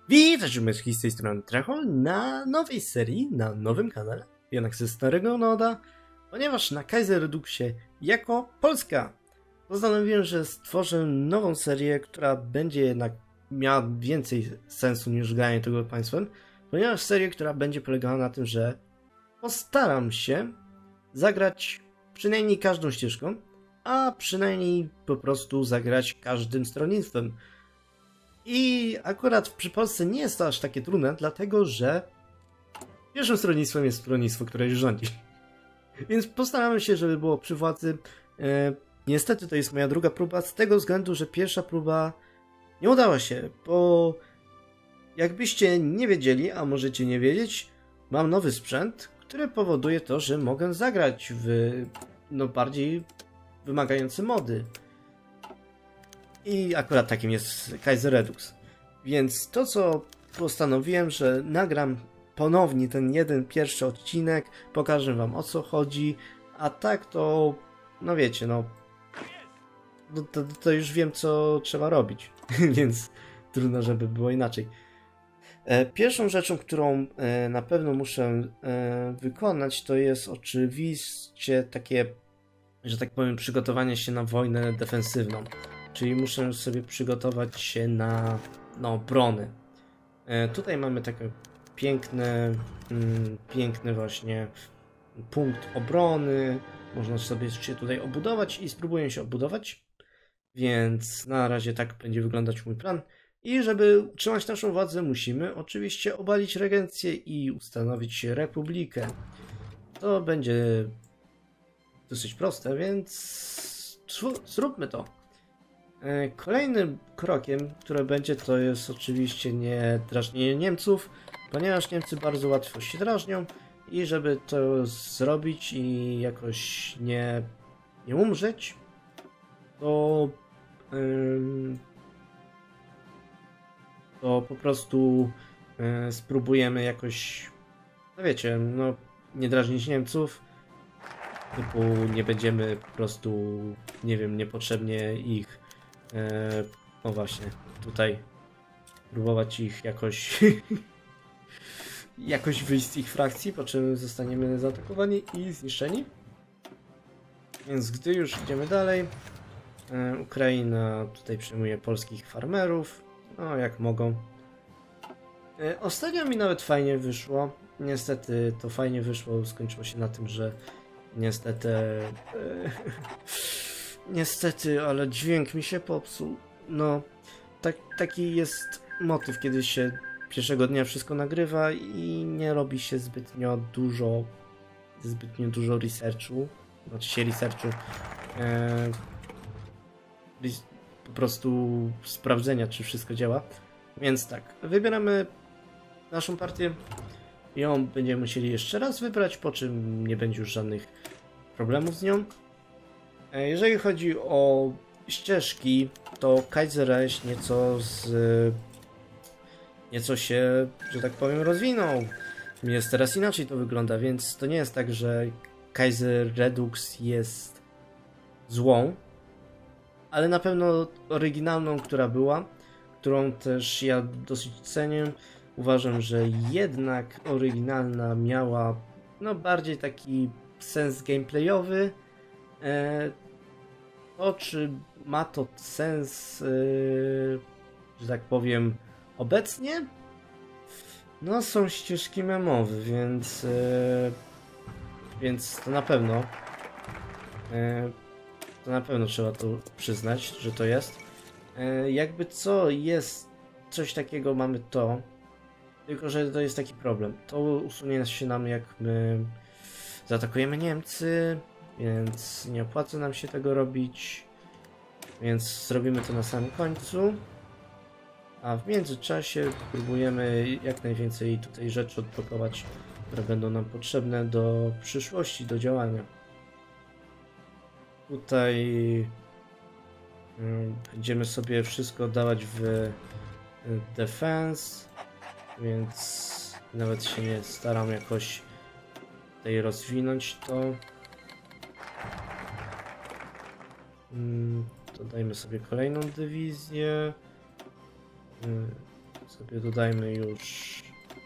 Witajcie wszystkich z tej strony Trechol na nowej serii, na nowym kanale, jednak ze starego noda, ponieważ na Kaiser Reduxie jako Polska postanowiłem, że stworzę nową serię, która będzie jednak miała więcej sensu niż granie tego państwem, ponieważ serię, która będzie polegała na tym, że postaram się zagrać przynajmniej każdą ścieżką, a przynajmniej po prostu zagrać każdym stronnictwem. I akurat przy Polsce nie jest to aż takie trudne, dlatego że pierwszym stronnictwem jest stronnictwo, które już rządzi. Więc postaramy się, żeby było przy władzy. Niestety to jest moja druga próba, z tego względu, że pierwsza próba nie udała się, bo jakbyście nie wiedzieli, a możecie nie wiedzieć, mam nowy sprzęt, który powoduje to, że mogę zagrać w bardziej wymagające mody. I akurat takim jest Kaiser Redux. Więc to, co postanowiłem, że nagram ponownie ten pierwszy odcinek, pokażę wam, o co chodzi, a tak to, no wiecie, to już wiem, co trzeba robić, więc trudno, żeby było inaczej. Pierwszą rzeczą, którą na pewno muszę wykonać, to jest oczywiście takie, że tak powiem, przygotowanie się na wojnę defensywną. Czyli muszę sobie przygotować się na obrony. Tutaj mamy taki piękny właśnie punkt obrony. Można sobie się tutaj obudować i spróbuję się obudować. Więc na razie tak będzie wyglądać mój plan. I żeby utrzymać naszą władzę, musimy oczywiście obalić regencję i ustanowić republikę. To będzie dosyć proste, więc zróbmy to. Kolejnym krokiem, które będzie, to jest oczywiście nie drażnienie Niemców, ponieważ Niemcy bardzo łatwo się drażnią i żeby to zrobić i jakoś nie umrzeć, to po prostu spróbujemy jakoś, no wiecie, nie drażnić Niemców, typu nie będziemy po prostu, nie wiem, niepotrzebnie ich o właśnie, tutaj próbować ich jakoś jakoś wyjść z ich frakcji, po czym zostaniemy zaatakowani i zniszczeni. Więc gdy już idziemy dalej, Ukraina tutaj przyjmuje polskich farmerów, no jak mogą. Ostatnio mi nawet fajnie wyszło, niestety to fajnie wyszło, skończyło się na tym, że niestety, ale dźwięk mi się popsuł. No, taki jest motyw, kiedy się pierwszego dnia wszystko nagrywa i nie robi się zbytnio dużo researchu. Znaczy się researchu. Po prostu sprawdzenia, czy wszystko działa. Więc tak, wybieramy naszą partię. Ją będziemy musieli jeszcze raz wybrać, po czym nie będzie już żadnych problemów z nią. Jeżeli chodzi o ścieżki, to Kaiser Reich nieco się, że tak powiem, rozwinął. Jest teraz inaczej to wygląda, więc to nie jest tak, że Kaiser Redux jest złą, ale na pewno oryginalną, która była, którą też ja dosyć cenię. Uważam, że jednak oryginalna miała bardziej taki sens gameplayowy. To, czy ma to sens, że tak powiem, obecnie? No, są ścieżki memowe, więc to na pewno trzeba to przyznać, że to jest. Jakby co, jest coś takiego, mamy to, tylko że to jest taki problem. To usunie się nam, jak my zaatakujemy Niemcy, więc nie opłaca nam się tego robić, więc zrobimy to na samym końcu, a w międzyczasie próbujemy jak najwięcej tutaj rzeczy odblokować, które będą nam potrzebne do przyszłości, do działania. Tutaj będziemy sobie wszystko dawać w defense, więc nawet się nie staram jakoś tutaj rozwinąć to. Dodajmy sobie kolejną dywizję. sobie dodajmy już...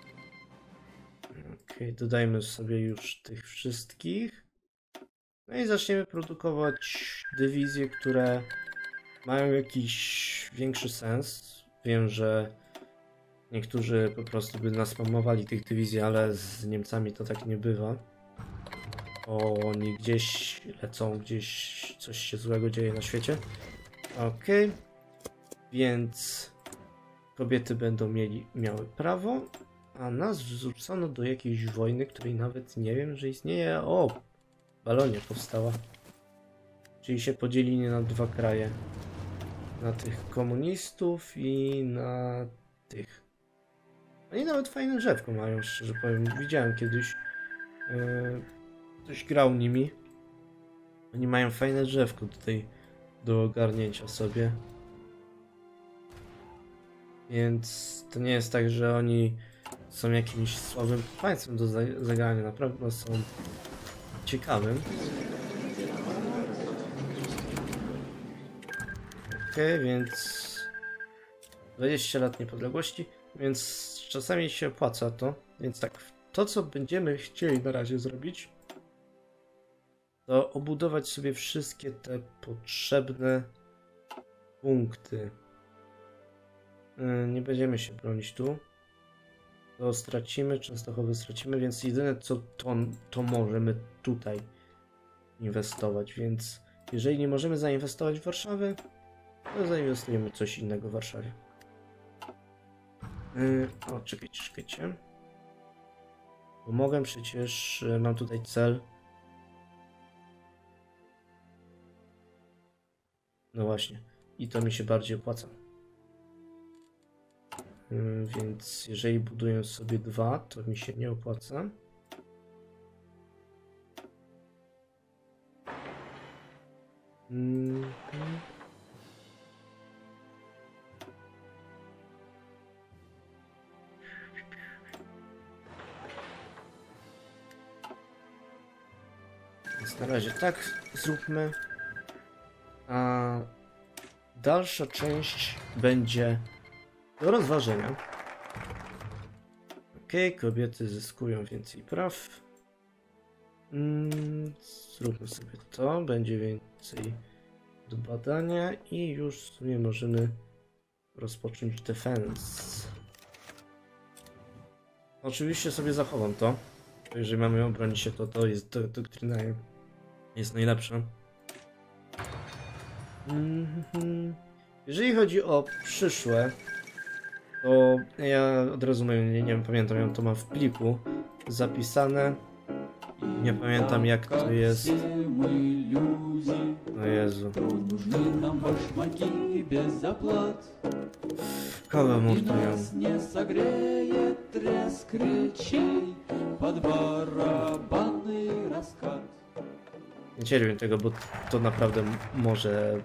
Okej, dodajmy sobie już tych wszystkich. No i zaczniemy produkować dywizje, które mają jakiś większy sens. Wiem, że niektórzy po prostu by naspamowali tych dywizji, ale z Niemcami to tak nie bywa. Oni gdzieś lecą, gdzieś coś się złego dzieje na świecie. Okej, więc kobiety będą miały prawo, a nas wrzucono do jakiejś wojny, której nawet nie wiem, że istnieje. O! Balonia powstała. Czyli się podzielili na dwa kraje. Na tych komunistów i na tych. Oni nawet fajne drzewko mają, szczerze powiem. Widziałem kiedyś. Ktoś grał nimi. Oni mają fajne drzewko tutaj do ogarnięcia sobie. Więc to nie jest tak, że oni są jakimś słabym państwem do zagrania. Naprawdę są ciekawym. Okej, więc 20 lat niepodległości, więc czasami się opłaca to. Więc tak, to co będziemy chcieli na razie zrobić, to obudować sobie wszystkie te potrzebne punkty. Nie będziemy się bronić tu. To stracimy, Częstochowy stracimy, więc jedyne co to możemy tutaj inwestować, więc jeżeli nie możemy zainwestować w Warszawę, to zainwestujemy coś innego w Warszawie. O, czekajcie. Bo mogę przecież, mam tutaj cel. No właśnie, i to mi się bardziej opłaca. Więc jeżeli buduję sobie dwa, to mi się nie opłaca. Więc na razie tak zróbmy. A dalsza część będzie do rozważenia. Okej, kobiety zyskują więcej praw. Zróbmy sobie to. Będzie więcej do badania i już w sumie możemy rozpocząć defense. Oczywiście sobie zachowam to. Jeżeli mamy obronić się, to jest doktryna jest najlepsza. Jeżeli chodzi o przyszłe, to ja od razu nie wiem, pamiętam, ja to mam w pliku zapisane. Nie pamiętam jak to jest. O Jezu. Kogo mordują? Nie cierpię tego, bo to naprawdę może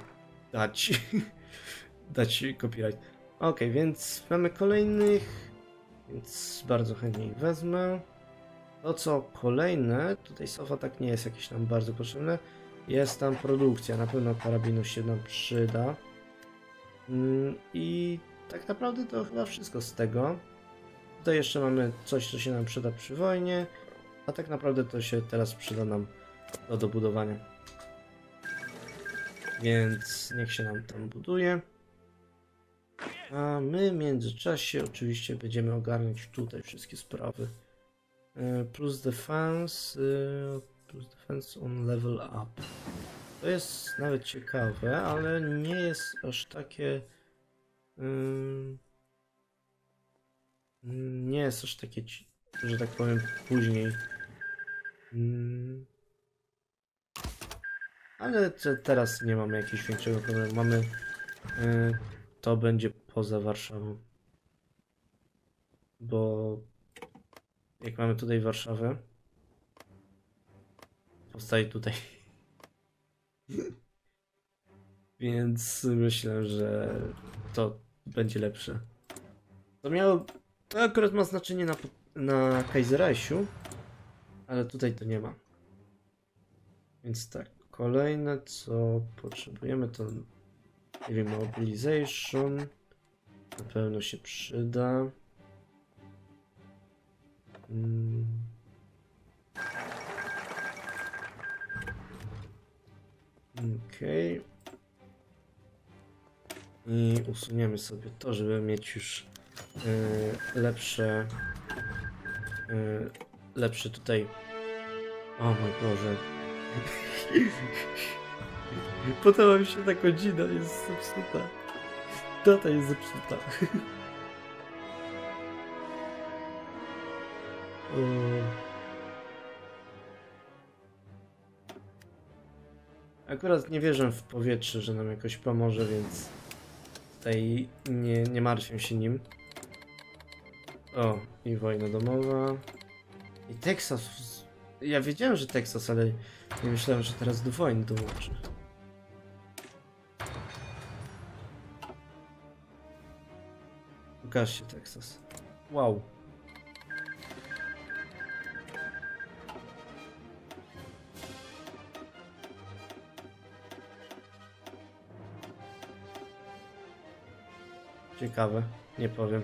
dać copyright. Ok, więc mamy kolejnych, więc bardzo chętnie ich wezmę. To co kolejne, tutaj sofa tak nie jest jakieś nam bardzo potrzebne. Jest tam produkcja, na pewno karabinów się nam przyda. I tak naprawdę to chyba wszystko z tego. Tutaj jeszcze mamy coś, co się nam przyda przy wojnie, a tak naprawdę to się teraz przyda nam do dobudowania. Więc niech się nam tam buduje. A my w międzyczasie oczywiście będziemy ogarniać tutaj wszystkie sprawy. Plus defense on level up. To jest nawet ciekawe, ale nie jest aż takie... nie jest aż takie, że tak powiem, później. Ale teraz nie mamy jakiegoś większego problemu. Mamy... to będzie poza Warszawą. Bo... jak mamy tutaj Warszawę, powstaje tutaj. Więc myślę, że to będzie lepsze. To akurat ma znaczenie na Kaiserreichu, ale tutaj to nie ma. Więc tak, kolejne co potrzebujemy to, nie wiem, mobilization. na pewno się przyda. Okej. I usuniemy sobie to, żeby mieć już lepsze tutaj. O mój Boże. Podoba mi się ta godzina, jest zepsuta. Data jest zepsuta. Akurat nie wierzę w powietrze, że nam jakoś pomoże, więc tutaj nie martwię się nim. O, i wojna domowa. I Teksas. Ja wiedziałem, że Teksas, ale nie myślałem, że teraz do wojny dołączy. Pokaż się Teksas. Wow. Ciekawe, nie powiem.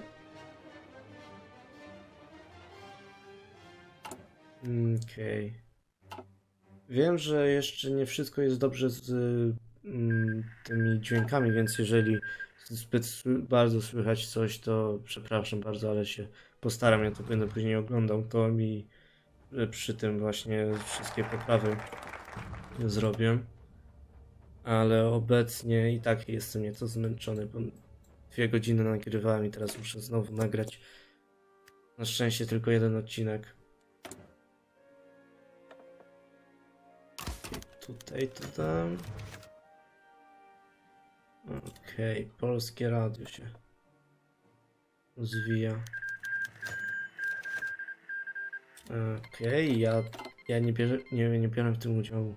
Okej. Wiem, że jeszcze nie wszystko jest dobrze z tymi dźwiękami, więc jeżeli bardzo słychać coś, to przepraszam bardzo, ale się postaram, ja to będę później oglądał, to mi przy tym właśnie wszystkie poprawy zrobię. Ale obecnie i tak jestem nieco zmęczony, bo 2 godziny nagrywałem i teraz muszę znowu nagrać. Na szczęście tylko jeden odcinek. Tutaj to dam. Okej, polskie radio się rozwija. Okej, ja nie biorę w tym udziału.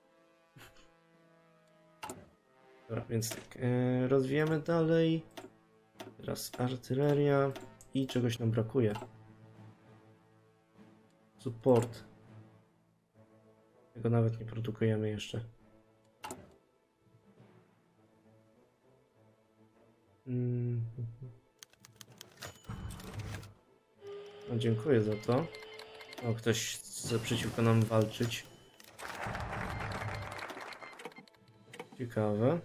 Dobra, więc tak, rozwijamy dalej. Teraz artyleria i czegoś nam brakuje. Support. Tego nawet nie produkujemy jeszcze. No, dziękuję za to. O, ktoś chce przeciwko nam walczyć. Ciekawe.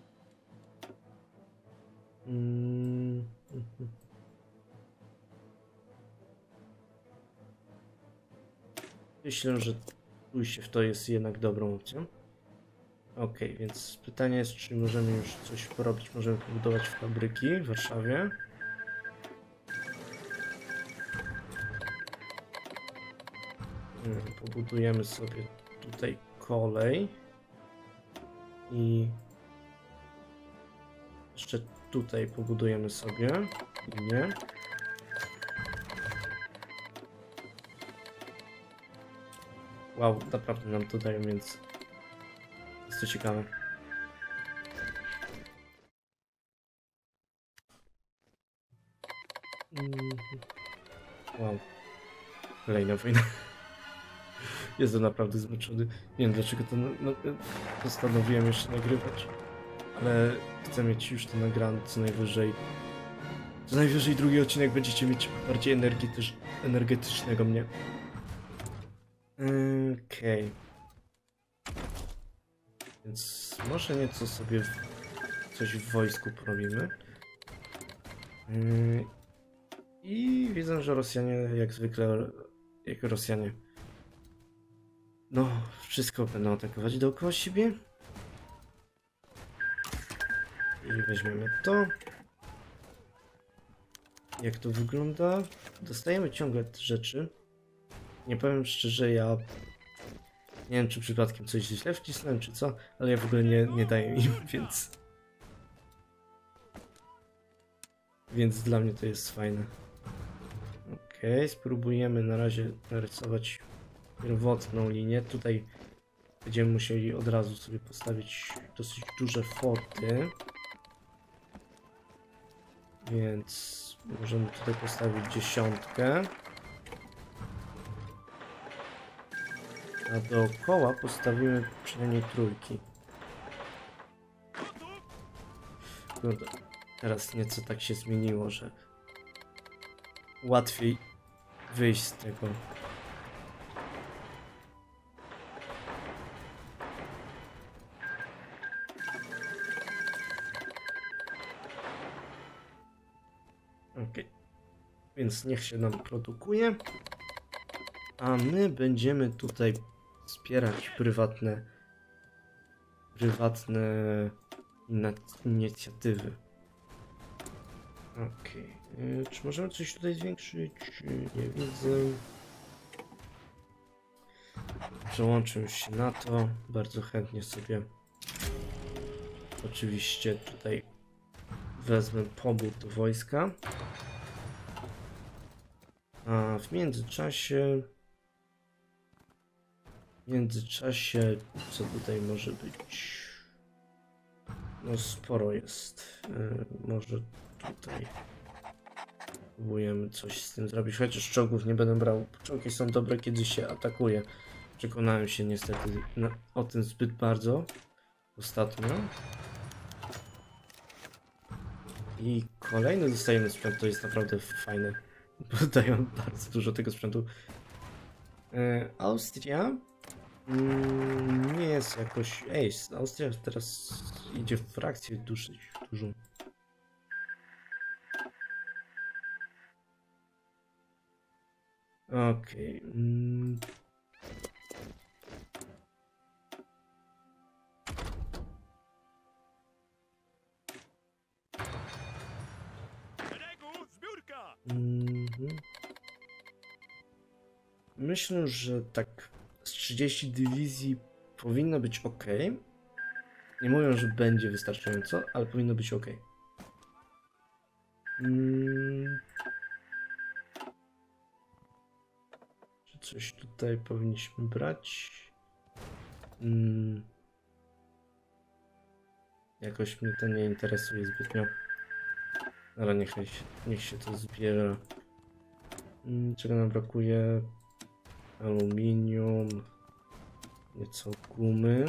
Myślę, że pójście w to jest jednak dobrą opcją. Ok, więc pytanie jest, czy możemy już coś porobić. Możemy pobudować fabryki w Warszawie. Pobudujemy sobie tutaj kolej. I jeszcze tutaj pobudujemy sobie linię. Wow, naprawdę nam to dają, więc jest to ciekawe. Wow. Kolejna wojna. Jestem naprawdę zmęczony. Nie wiem dlaczego to postanowiłem jeszcze nagrywać. Ale chcę mieć już to nagrane co najwyżej. Co najwyżej drugi odcinek będziecie mieć bardziej energetycznego mnie. Okej. Więc może nieco sobie coś w wojsku porobimy. I widzę, że Rosjanie jak zwykle, jak Rosjanie, no wszystko będą atakować dookoła siebie. I weźmiemy to. Jak to wygląda? Dostajemy ciągle te rzeczy. Nie powiem szczerze, ja nie wiem, czy przypadkiem coś źle wcisnąłem, czy co, ale ja w ogóle nie daję im, więc dla mnie to jest fajne. Okej, spróbujemy na razie narysować pierwotną linię. Tutaj będziemy musieli od razu sobie postawić dosyć duże forty. Więc możemy tutaj postawić 10. A dookoła postawimy przynajmniej 3. Kurde. teraz nieco tak się zmieniło, że łatwiej wyjść z tego. Ok, więc niech się nam produkuje, a my będziemy tutaj wspierać prywatne inicjatywy. Ok, czy możemy coś tutaj zwiększyć? Nie widzę. Przełączę się na to, bardzo chętnie sobie oczywiście tutaj wezmę pobór do wojska. A w międzyczasie, co tutaj może być? No sporo jest. Może tutaj próbujemy coś z tym zrobić, chociaż czołgów nie będę brał. Czołgi są dobre, kiedy się atakuje. Przekonałem się niestety o tym zbyt bardzo ostatnio. I kolejny dostajemy sprzęt, to jest naprawdę fajne. Bo dają bardzo dużo tego sprzętu. Austria nie jest jakoś... Ej, Austria teraz idzie w frakcję dużą. Okej. Myślę, że tak z 30 dywizji powinno być ok. Nie mówią, że będzie wystarczająco, ale powinno być ok. Czy coś tutaj powinniśmy brać? Jakoś mnie to nie interesuje zbytnio. Ale niech się to zbierze. Czego nam brakuje? Aluminium. Nieco gumy.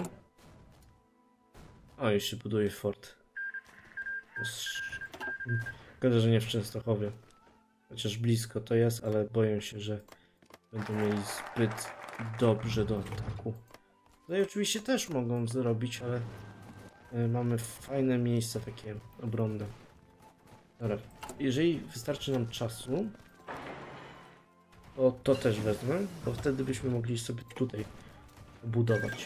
O, jeszcze buduje fort. Szkoda, że nie w Częstochowie. Chociaż blisko to jest, ale boję się, że będą mieli zbyt dobrze do ataku. Tutaj oczywiście też mogą zrobić, ale mamy fajne miejsca takie obronne. Dobra, jeżeli wystarczy nam czasu, to też wezmę, bo wtedy byśmy mogli sobie tutaj budować.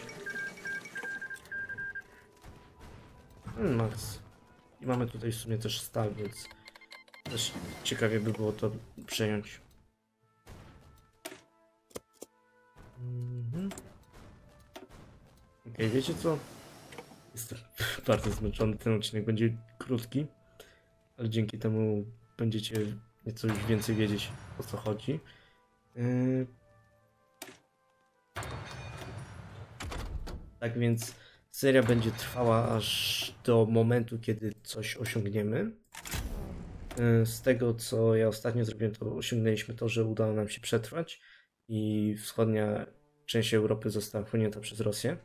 Max. I mamy tutaj w sumie też stal, więc też ciekawie by było to przejąć. Okej, wiecie co? Jestem bardzo zmęczony, ten odcinek będzie krótki, ale dzięki temu będziecie nieco już więcej wiedzieć, o co chodzi. Tak więc seria będzie trwała aż do momentu, kiedy coś osiągniemy. Z tego, co ja ostatnio zrobiłem, to osiągnęliśmy to, że udało nam się przetrwać i wschodnia część Europy została wchłonięta przez Rosję.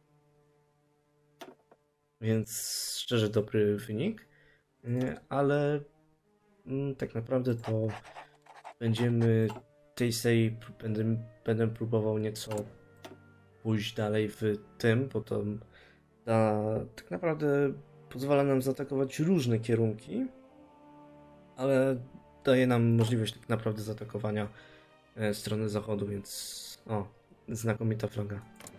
Więc szczerze dobry wynik, ale tak naprawdę to będziemy tej serii, będę próbował nieco pójść dalej w tym, bo to tak naprawdę pozwala nam zaatakować różne kierunki, ale daje nam możliwość tak naprawdę zaatakowania strony zachodu, więc znakomita flaga.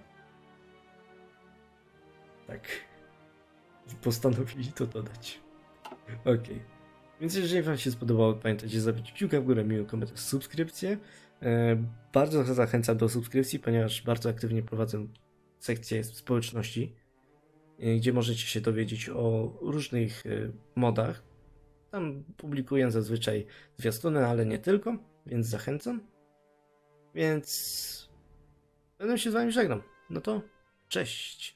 Tak. Postanowili to dodać. Ok. Więc jeżeli wam się spodobało, pamiętajcie zabić kciuka w górę, miły komentarz, subskrypcję. Bardzo zachęcam do subskrypcji, ponieważ bardzo aktywnie prowadzę sekcję społeczności, gdzie możecie się dowiedzieć o różnych modach. Tam publikuję zazwyczaj zwiastuny, ale nie tylko, więc zachęcam. Więc będę się z wami żegnał. No to cześć!